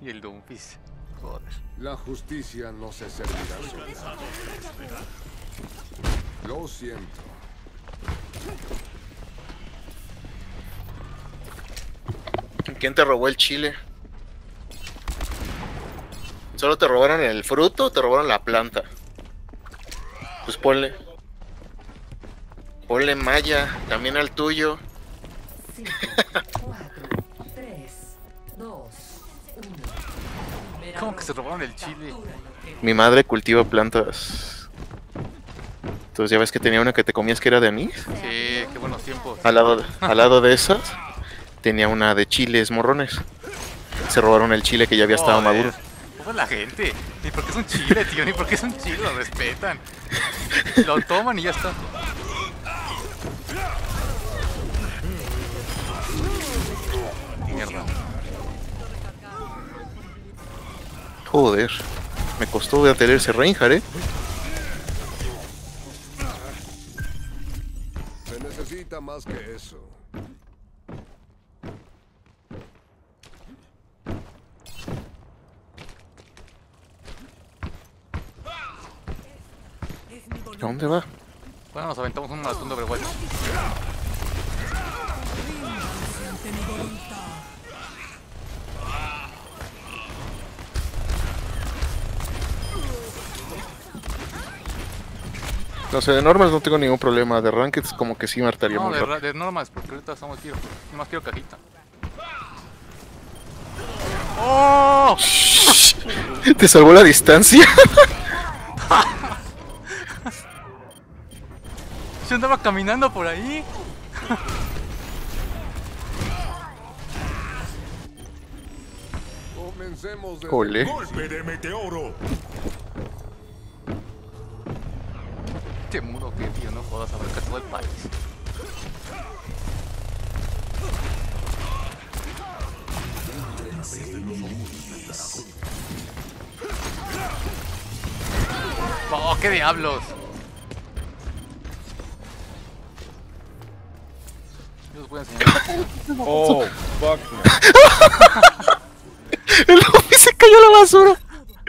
Y el Doomfist. Joder. La justicia no se servirá sola. Lo siento. ¿Quién te robó el chile? ¿Solo te robaron el fruto o te robaron la planta? Pues ponle malla, también al tuyo. 5, 4, 3, 2, 1. ¿Cómo que se robaron el chile? Mi madre cultiva plantas. Entonces ya ves que tenía una que te comías que era de anís. Sí, qué buenos tiempos. Al lado de esas tenía una de chiles morrones. Se robaron el chile que ya había estado maduro. ¿Cómo es la gente? Ni porque es un chile, tío, ni porque es un chile, lo respetan. Lo toman y ya está. Mierda. Joder, me costó detener ese Reinhardt, Se necesita más que eso. ¿A dónde va? Bueno, nos aventamos un maratón de Overwatch. No sé, de normas no tengo ningún problema. De rankeds como que sí me hartaría No, muy rápido. de normas, porque ahorita estamos tiro. Nomás quiero cajita. ¡Oh! ¿Te salvó la distancia? Yo andaba caminando por ahí. Comencemos de Ole. ¡Golpe de meteoro! Este muro que, tío, no jodas, abarca todo el país. ¡Oh, qué diablos! Yo os voy a enseñar. Oh, fuck. El Luffy se cayó a la basura.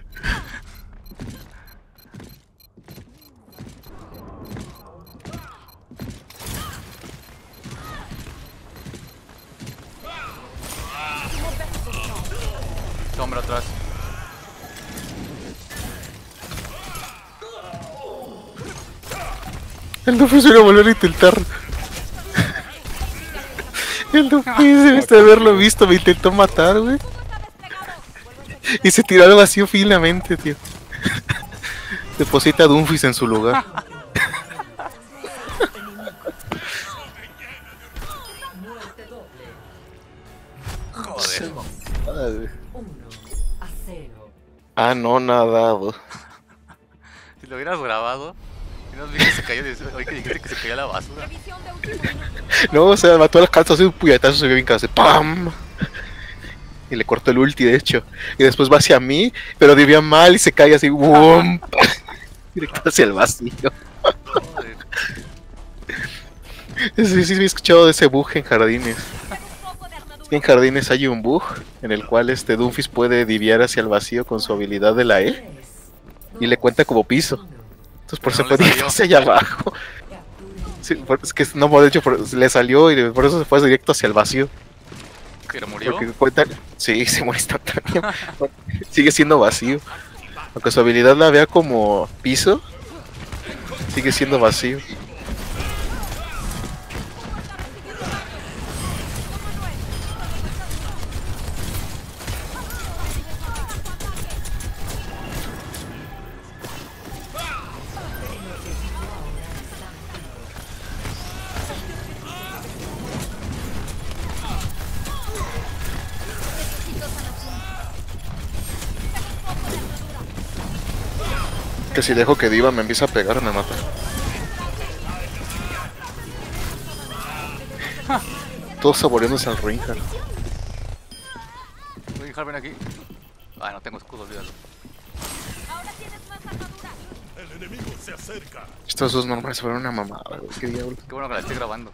Sombra atrás. El Luffy se iba a volver a intentar. El Luffy debiste de haberlo visto, me intentó matar, güey. Y se tiró al vacío finamente, tío. Deposita a Doomfist en su lugar. Joder. Madre. 1 a 0. Ah, no, nadado. Si lo hubieras grabado, y no vi que se cayó. Oye, que dijiste que se cayó a la basura. No, o sea, mató a las calzas, así un puñetazo, se vio bien casi. ¡Pam! Y le cortó el ulti, de hecho. Y después va hacia mí, pero divía mal y se cae así. ¡Bum! Directo hacia el vacío. Joder. Sí, he escuchado de ese bug en Jardines. En Jardines hay un bug en el cual Doomfist puede diviar hacia el vacío con su habilidad de la E y le cuenta como piso. Entonces por eso Pero no se le fue salió. hacia allá abajo. Sí, es que no, de hecho le salió y por eso se fue directo hacia el vacío. ¿Pero murió? Porque cuenta, sí, se muere instantáneo. Sigue siendo vacío. Aunque su habilidad la vea como piso, sigue siendo vacío. Que si dejo que Diva me empieza a pegar, me mata. Todos saboreándose al Reinhardt. Voy a dejar ven aquí. Ah, no tengo escudo, olvídalo. ¡El enemigo se acerca! Estos dos nombres fueron una mamada, güey. Qué diablo. Qué bueno que la estoy grabando.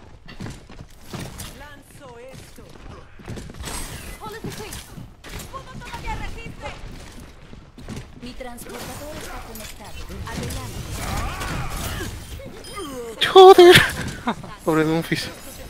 Lanzo esto. Escudo todavía resiste. transportador está conectado. Adelante. Joder. Pobre Doomfist.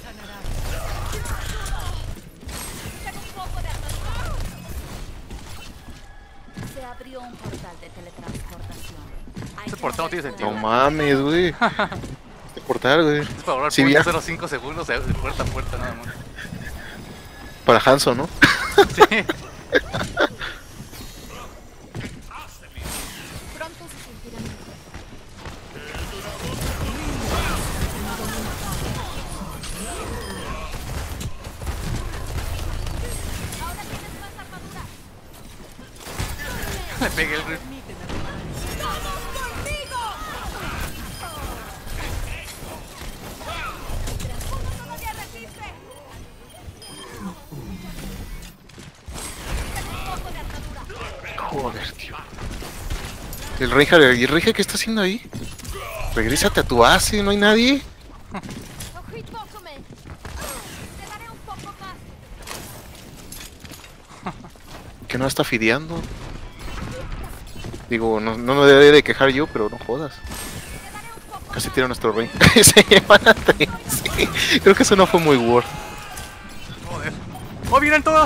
Se abrió un portal de teletransportación. Hay Ese que portal no tiene moverse sentido. No mames, güey. Este portal, güey. Es para volar Sí, por ya. 0.5 segundos de puerta a puerta nada más. Para Hanzo, ¿no? Sí. pronto se sentirán mejor. Le pegué el grip. Joder, tío. ¿Y el Reinhardt qué está haciendo ahí? Regrésate a tu base, no hay nadie. Ojito, come. Te daré un poco más. Que no está fideando. Digo, no me debería de quejar yo, pero no jodas. Casi tira nuestro rey. Se llevan a 3. Sí. Creo que eso no fue muy worth. Joder. ¡Oh, vienen todos!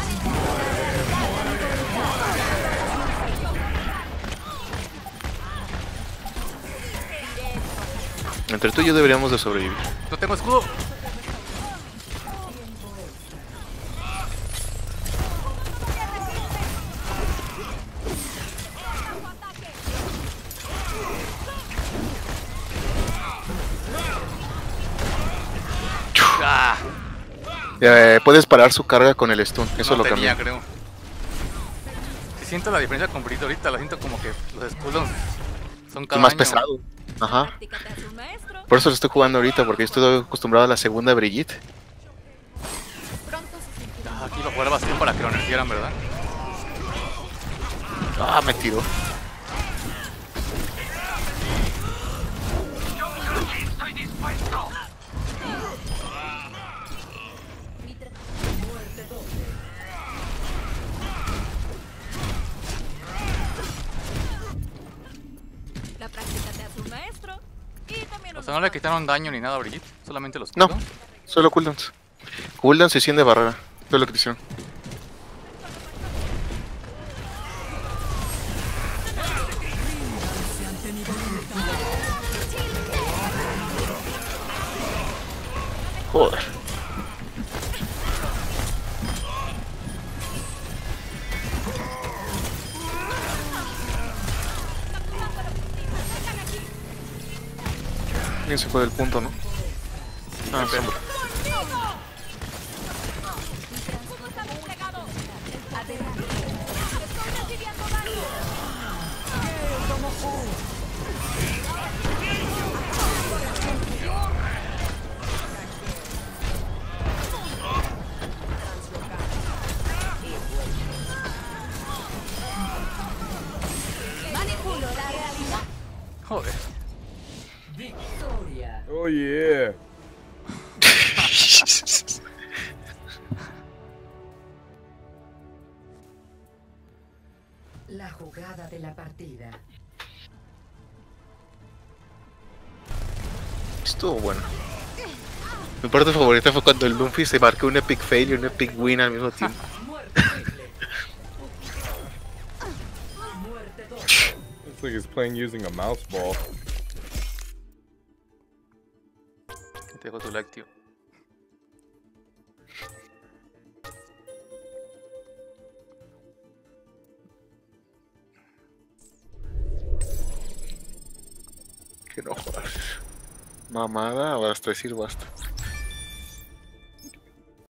Entre tú y yo deberíamos de sobrevivir. No tengo escudo. Ah, Puedes parar su carga con el stun. Eso no lo tenía, cambié. creo. Si siento la diferencia con Brito ahorita, la siento como que los escudos son Es cada más año. pesado. Ajá. Práctica te hace un maestro. Por eso lo estoy jugando ahorita, porque yo estoy acostumbrado a la segunda Brigitte. Pronto se sentirán. Ah, aquí iba a jugar vacío para que lo nerfieran, ¿verdad? Ah, me tiró. La práctica te hace un maestro. Y también O un sea, no le quitaron daño ni nada a Brigitte, solamente los No, escudos. solo cooldowns. Cooldowns y 100 de barrera. Todo lo que te hicieron. Joder. Bien se fue del punto, ¿no? Ah, sombra. Manipulo la realidad. Joder. Victoria. Oh yeah. La jugada de la partida. Estuvo bueno. Mi parte favorita fue cuando el Luffy se marcó un epic fail y un epic win al mismo tiempo. Muerte triple. Muerte doble. Looks like he's playing using a mouse ball. Te dejo tu like, tío. Que no jodas. Mamada, basta decir basta.